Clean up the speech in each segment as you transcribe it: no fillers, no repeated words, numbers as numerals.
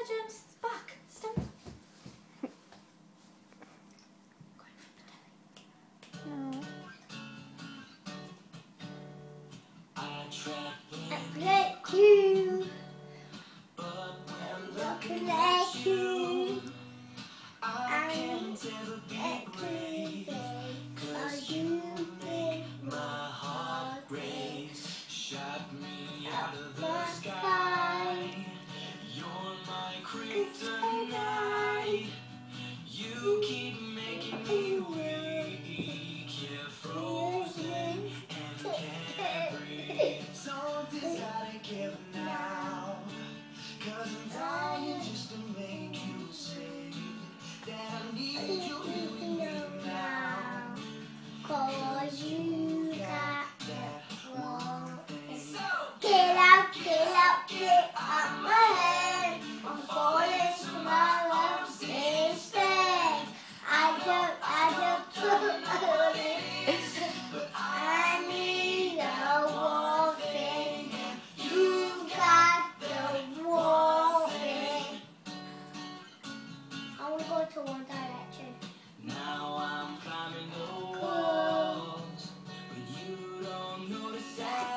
Legends, back, stop. No. I'm like you, I'm looking like you. I can't ever be crazy, 'cause you make my heart race. Shot me out of the sky. You're my kryptonite. You keep making me weak. You're frozen and can't breathe. Something's gotta give now, 'cause I'm dying just to make you say that I need you now. 'Cause you got that wrong. Get out, get out my head. I'm falling for my love instead. I don't put it, but I need a woman. You got the woman. I want to go to One Direction. Now I'm climbing the walls, but you don't notice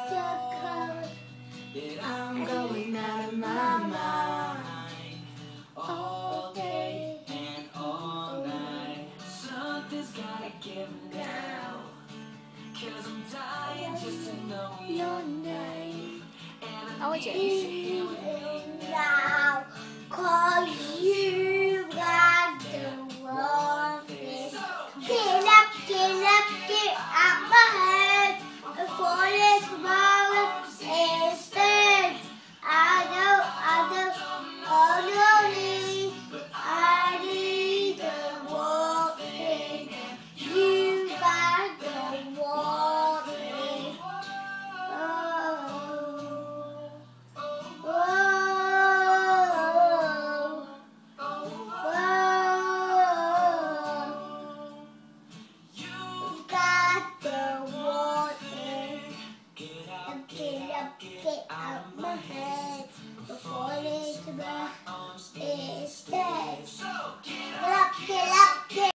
that I'm going out of my mind all day and all night. Something's gotta give now, 'cause I'm dying just to know your name. And I want you. you now, 'cause you got the wrong thing. Get up, get out my head. I'm falling for my love instead. I don't need, but I need the woman. You got the woman. You got the woman. Get out my head. Before it's my instead. Get up, get